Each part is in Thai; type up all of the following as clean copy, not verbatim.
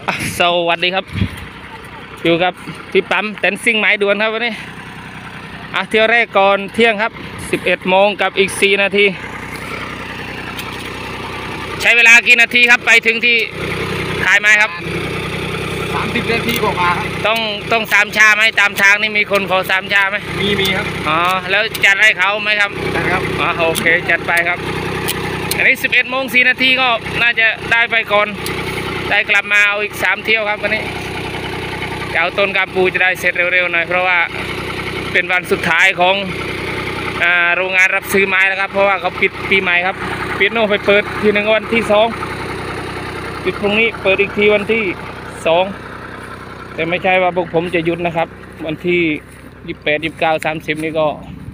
สวัสดีครับอยู่กับพี่ปั๊มเต็นซิ่งไม้ด่วนครับวันนี้เที่ยวแรกก่อนเที่ยงครับ11 โมงกับอีก4 นาทีใช้เวลากี่นาทีครับไปถึงที่ขายไม้ครับ 30 นาทีกว่าครับต้อง3 ชาไหมตามทางนี่มีคนขอ3 ชาไหมมีครับอ๋อแล้วจัดให้เขาไหมครับนะครับโอเคจัดไปครับอันนี้11 โมง 4 นาทีก็น่าจะได้ไปก่อนได้กลับมาเอาอีก3 เที่ยวครับวันนี้จะเอาต้นกาปูจะได้เสร็จเร็วๆหน่อยเพราะว่าเป็นวันสุดท้ายของโรงงานรับซื้อไม้แล้วครับเพราะว่าเขาปิดปีใหม่ครับปิดโน่ไปเปิดทีหนึ่งวันที่2ปิดพรุ่งนี้เปิดอีกทีวันที่2แต่ไม่ใช่ว่าพวกผมจะหยุดนะครับวันที่28 29 30นี่ก็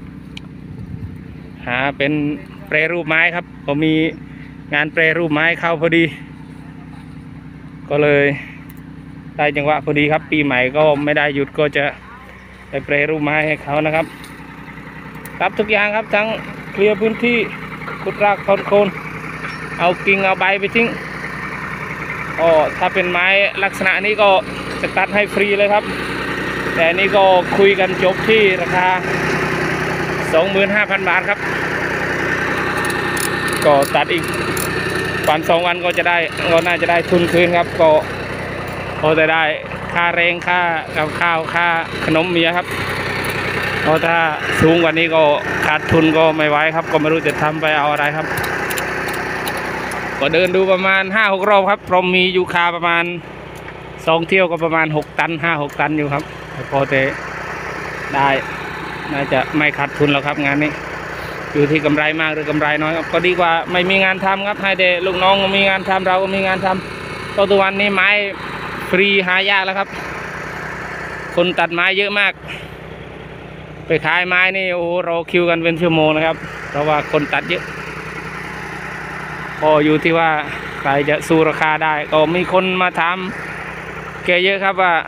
หาเป็นแปรรูปไม้ครับผมมีงานแปรรูปไม้เข้าพอดีก็เลยได้จังหวะพอดีครับปีใหม่ก็ไม่ได้หยุดก็จะไปแปรรูปไม้ให้เขานะครับรับทุกอย่างครับทั้งเคลียร์พื้นที่ขุดรากถอนโคนเอากิ่งเอาใบไปทิ้งถ้าเป็นไม้ลักษณะนี้ก็จะตัดให้ฟรีเลยครับแต่นี่ก็คุยกันจบที่ราคา 25,000 บาทครับก็ตัดอีกวัน2 วันก็จะได้ก็น่าจะได้ทุนคืนครับก็จะได้ค่าแรงค่ากับข้าวค่าขนมเมียครับถ้าสูงกว่านี้ก็ขาดทุนก็ไม่ไหวครับก็ไม่รู้จะทำไปเอาอะไรครับก็เดินดูประมาณ 5-6 รอบครับเพราะมียูคาประมาณ2 เที่ยวก็ประมาณ6 ตัน 5-6 ตันอยู่ครับพอจะได้น่าจะไม่ขาดทุนแล้วครับงานนี้อยู่ที่กำไรมากหรือกำไรน้อยก็ดีกว่าไม่มีงานทำครับให้เด็กลูกน้องมีงานทำเราก็มีงานทำตัววันนี้ไม้ฟรีหายากแล้วครับคนตัดไม้เยอะมากไปขายไม้นี่โอ้รอคิวกันเป็นชั่วโมงนะครับเพราะว่าคนตัดเยอะก็อยู่ที่ว่าใครจะสู้ราคาได้ก็มีคนมาถามแกเยอะครับว่า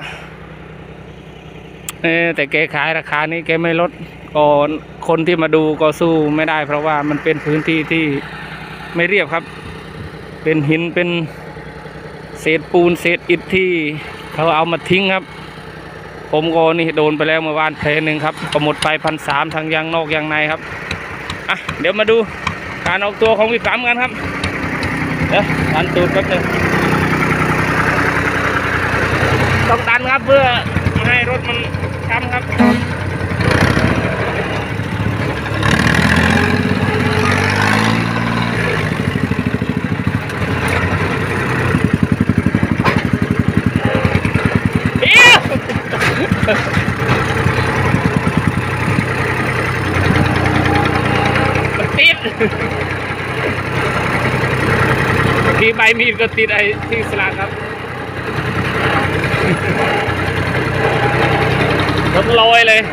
แต่แกขายราคานี้แกไม่ลดก็คนที่มาดูก็สู้ไม่ได้เพราะว่ามันเป็นพื้นที่ที่ไม่เรียบครับเป็นหินเป็นเศษปูนเศษอิฐที่เขาเอามาทิ้งครับผมก็นี่โดนไปแล้วเมื่อวานเพลนึงครับก็หมดไป1,300ทั้งยางนอกยางในครับเดี๋ยวมาดูการออกตัวของพี่ปั๊มกันครับเดี๋ยวดันตูดแป๊บนึงต้องดันครับเพื่อให้รถมันช้ำครับติดที่ใบมีดก็ติดไอ้ที่สลักครับรถลอยเลย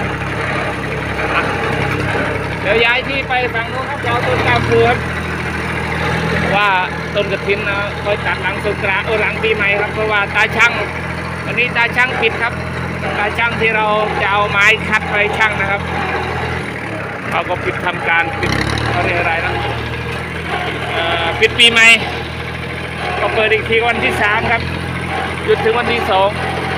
เดี๋ยวย้ายที่ไปฝั่งโน้นครับเราต้นกาฟูครับว่าต้นกระถินนะคอยตัดหลังสงกรานต์หลังปีใหม่ครับเพราะว่าตาช่างวันนี้ตาช่างปิดครับตาช่างที่เราจะเอาไม้คัดไปช่างนะครับเขาก็ปิดทำการปิดเขาเรียกอะไรนะปิดปีใหม่ก็เปิดอีกทีวันที่3ครับหยุดถึงวันที่2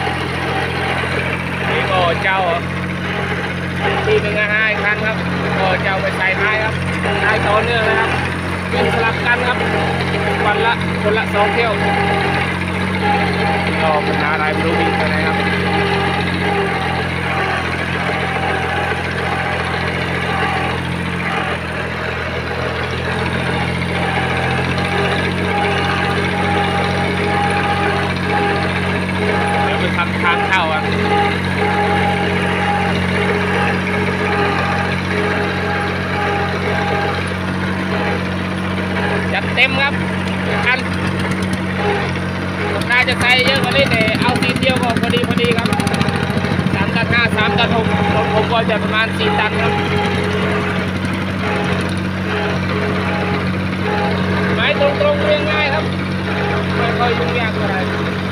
นี่ก็เจ้าที่155คันครับก็เจ้าไปใส่ไม้ครับได้ต่อเนื่องนะครับเป็นสลับกันครับคนละ2 เที่ยวก็ปัญหาอะไรไม่รู้วิ่งไปไหนครับทำทางเข้าจัดเต็มครับคันน่าจะใส่เยอะกว่านี้แต่เอา4 เที่ยวก็พอดีครับ3 ตัน 5 3 ตัน 6ผมก็จะประมาณ4 ตันครับไม้ตรงเรียงง่ายครับไม่ค่อยยุ่งยากอะไร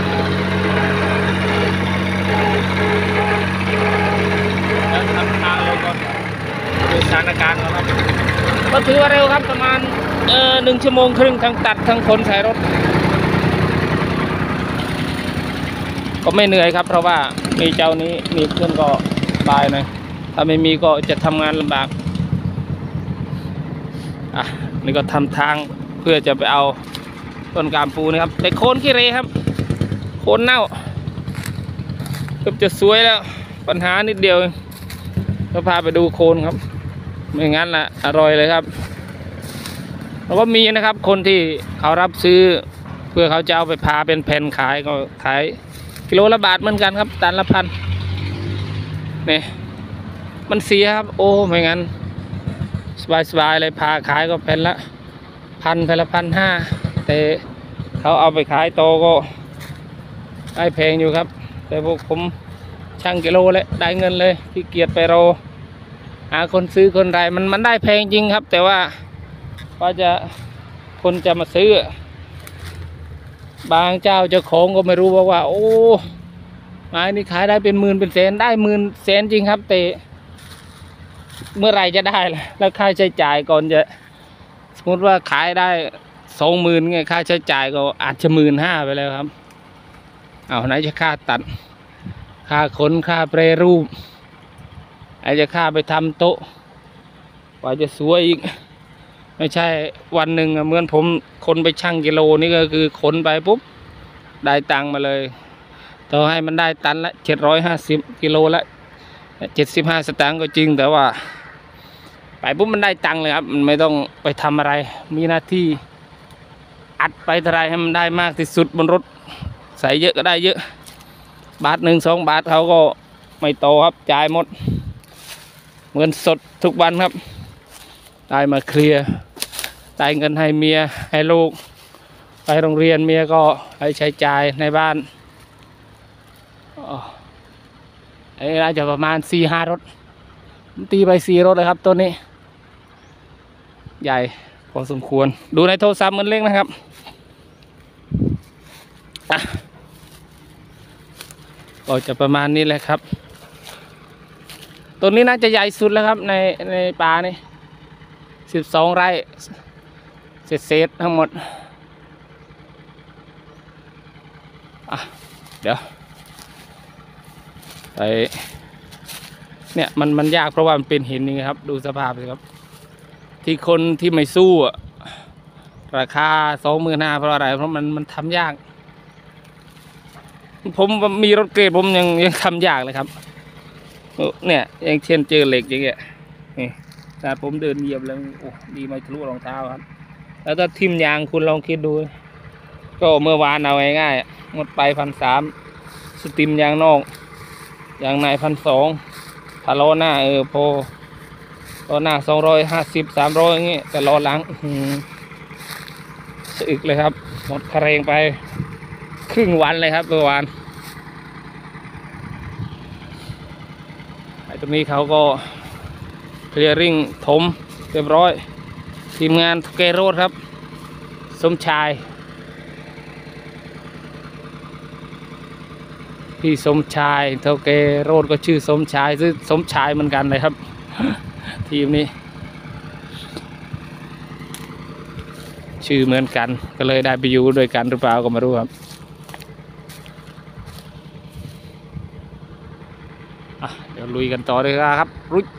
แล้วทำทางเราก็ดูสถานการณ์ครับก็ถือว่าเร็วครับประมาณ1 ชั่วโมงครึ่งทั้งตัดทั้งขนใส่รถก็ไม่เหนื่อยครับ เพราะว่ามีเจ้านี้มีเพื่อนก็สบายหน่อยถ้าไม่มีก็จะทำงานลำบากนี่ก็ทำทางเพื่อจะไปเอาต้นกามปูนะครับแต่โคนขี้เรครับโคนเน่าเกือบจะสวยแล้วปัญหานิดเดียวก็พาไปดูโคนครับไม่งั้นละอร่อยเลยครับแล้วก็มีนะครับคนที่เขารับซื้อเพื่อเขาจะเอาไปพาเป็นแผ่นขายก็ขายกิโลละบาทเหมือนกันครับตันละพันนี่มันเสียครับโอ้ไม่งั้นสบายเลยพาขายก็แผ่นละพันแผ่นละ1,500แต่เขาเอาไปขายโตก็ได้แพงอยู่ครับแต่พวกผมช่างกิโลเลยได้เงินเลยขี้เกียจไปรอหาคนซื้อคนไรมันได้แพงจริงครับแต่ว่าจะคนจะมาซื้อบางเจ้าเจ้าของก็ไม่รู้ว่าโอ้ไม้นี่ขายได้เป็นหมื่นเป็นแสนได้10,000 จริงครับแต่เมื่อไรจะได้ล่ะแล้วค่าใช้จ่ายก่อนจะสมมติว่าขายได้20,000ไงค่าใช้จ่ายก็อาจจะ15,000ไปแล้วครับเอาไหนจะค่าตัดค่าขนค่าแปรรูปอาจจะค่าไปทำโต๊ะกว่าจะสวยอีกไม่ใช่วันหนึ่งเหมือนผมคนไปชั่งกิโลนี่ก็คือขนไปปุ๊บได้ตังค์มาเลยต่อให้มันได้ตันละ750กิโลละ75 สตางค์ก็จริงแต่ว่าไปปุ๊บมันได้ตังค์เลยครับมันไม่ต้องไปทำอะไรมีหน้าที่อัดไปเท่าไรให้มันได้มากที่สุดบนรถใส่เยอะก็ได้เยอะบาท 1-2 บาทเขาก็ไม่โตครับจ่ายหมดเงินสดทุกวันครับได้มาเคลียร์ได้เงินให้เมียให้ลูกไปโรงเรียนเมียก็ให้ใช้จ่ายในบ้านไอ้น่าจะประมาณ4-5 รถตีไป4 รถเลยครับตัวนี้ใหญ่พอสมควรดูในโทรศัพท์มันเล็กนะครับก็จะประมาณนี้แหละครับตัวนี้น่าจะใหญ่สุดแล้วครับในป่านี่12 ไร่เศษทั้งหมดเดี๋ยวไปเนี่ยมันยากเพราะว่ามันเป็นหินนี่ครับดูสภาพเลยครับที่คนที่ไม่สู้ราคา25,000เพราะอะไรเพราะมันทำยากผมมีรถเกรดผมยังทำยากเลยครับเนี่ยอย่างเช่นเจอเหล็กอย่างเงี้ยนี่แต่ผมเดินเหยียบแล้วโอ้ดีไม่ทะลุรองเท้าครับแล้วถ้าทิ่มยางคุณลองคิดดูก็เมื่อวานเอาง่ายๆหมดไป1,300สติมยางนอกยางใน1,200ถ้าล้อหน้าพอล้อหน้า250-300อย่างเงี้ยแต่ล้อหลังสะอึกเลยครับหมดคะแนนไปครึ่งวันเลยครับเมื่อวานไอ้ตรงนี้เขาก็เคลียร์ริ่งถมเรียบร้อยทีมงานเกโรดครับสมชายพี่สมชายเท่าเกโรดก็ชื่อสมชายชื่อสมชายเหมือนกันเลยครับ ทีมนี้ชื่อเหมือนกันก็เลยได้ไปอยู่ด้วยกันหรือเปล่าก็ไม่รู้ครับเดี๋ยวลุยกันต่อเลยครับรุย